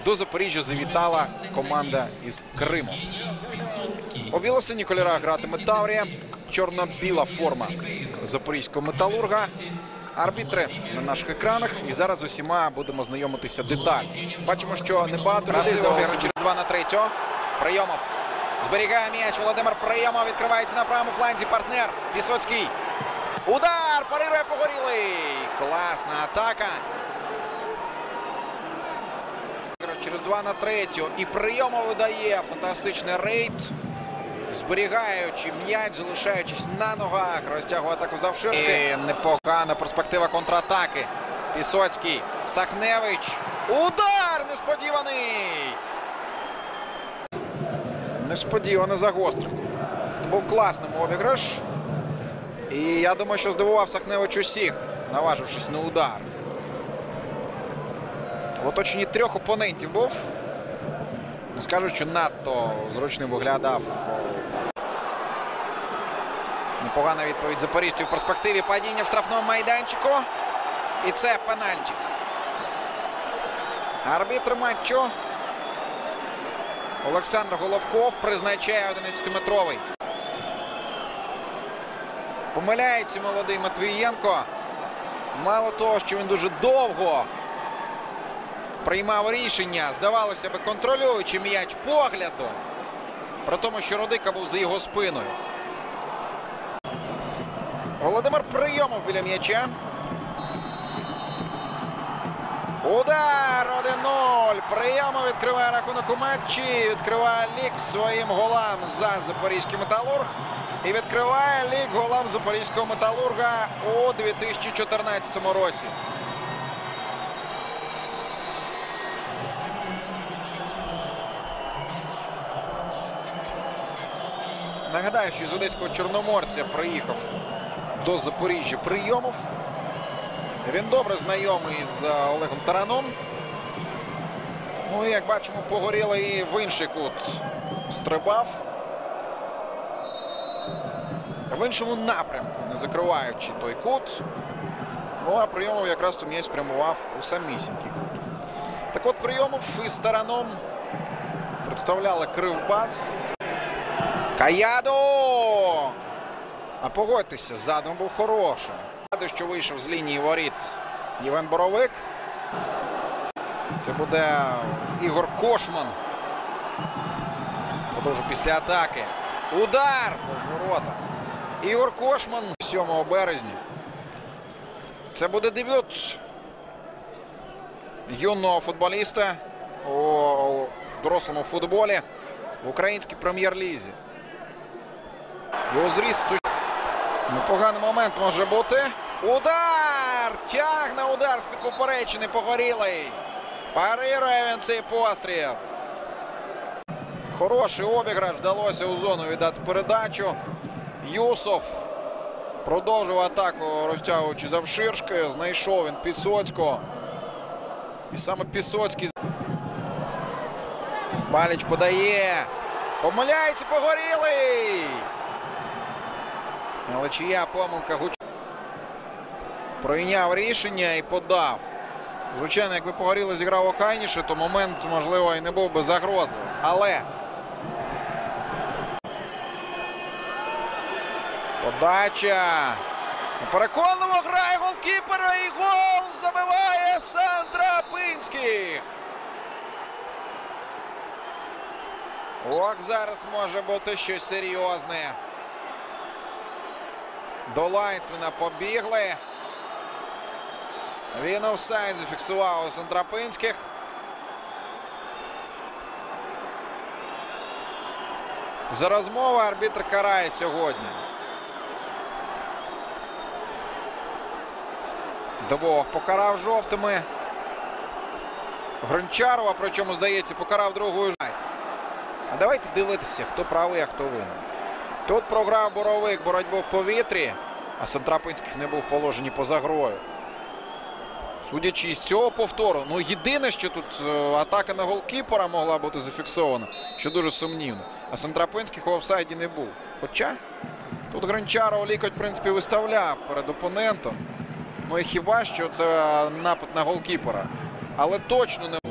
до Запоріжжя завітала команда із Криму. У біло-синіх кольорах гратиме Таврія. Чорно-біла форма запорізького металурга. Арбітри на наших екранах. І зараз з усіма будемо знайомитися детально. Бачимо, що небагато людей здавалося. 2-3. Прийомов зберігає м'яч. Володимир Прийомов відкривається на правому фланзі. Партнер Пісоцький. Удар! Парирує Погорілий. Класна атака. Через 2-3. І Прийомов видає фантастичний рейд. Зберігаючи м'яч, залишаючись на ногах, розтягує атаку завширшки. Непогана перспектива контратаки. Пісоцький, Сахневич. Удар несподіваний! Несподіване загострення. Це був класний обіграш. І я думаю, що здивував Сахневич усіх, наважившись на удар. В оточенні 3 опонентів був. Не скажу, що надто зручним виглядав. Непогана відповідь запоріжців в перспективі. Падіння в штрафному майданчику. І це пенальті. Арбітр матчу Олександр Головков призначає 11-метровий. Помиляється молодий Матвієнко. Мало того, що він дуже довго приймав рішення, здавалося би, контролюючи м'яч поглядом, при тому, що Рудика був за його спиною. Володимир Прийомов біля м'яча. Удар 1-0. Прийомов відкриває рахунок у матчі. Відкриває лік своїм голам за запорізький металург. І відкриває лік голам запорізького металурга у 2014 році. Нагадаю, що з одеського Чорноморця приїхав до Запоріжжя Прийомов. Він добре знайомий з Олегом Тараном. Ну і, як бачимо, Погорілий і в інший кут стрибав. В іншому напрямку, не закриваючи той кут. Ну, а Прийомов якраз ту м'яч спрямував у самісінький кут. Так от, Прийомов із Тараном представляли Кривбас. Каяду! А погодьтеся, задум був хорошим. Що вийшов з лінії воріт Євген Боровик. Це буде Ігор Кошман. Продовжу після атаки. Удар! Повз ворота. Ігор Кошман 7 березня. Це буде дебют юного футболіста у дорослому футболі в українській прем'єр-лізі. Його зріст. Непоганий момент може бути. Удар! Тягне удар з-під поперечини Погорілий. Парирує він цей постріл. Хороший обіграш. Вдалося у зону віддати передачу. Юсов продовжив атаку, розтягуючи завширшки. Знайшов він Пісоцького. І саме Пісоцький. Баліч подає. Помиляється Погорілий. Але чия помилка. Прийняв рішення і подав. Звичайно, якби Погорілий зіграв охайніше, то момент, можливо, і не був би загрозливим. Але подача. Переконливо грає голкіпера і гол забиває Сантрапинських. Ох, зараз може бути щось серйозне. До лайнсмена побігли. Він офсайд зафіксував у Сантрапинських. За розмову арбітр карає сьогодні. Двох покарав жовтими. Грончарова, причому, здається, покарав другою. А давайте дивитися, хто правий, а хто винен. Тут програв Боровик боротьбу в повітрі, а Сантрапинських не був в положенні поза грою. Судячи з цього повтору, ну єдине, що тут атака на голкіпера могла бути зафіксована, що дуже сумнівно. А Сантрапинських у офсайді не був. Хоча тут Грончаров лікоть, в принципі, виставляв перед опонентом. Ну і хіба що це напад на голкіпера. Але точно не...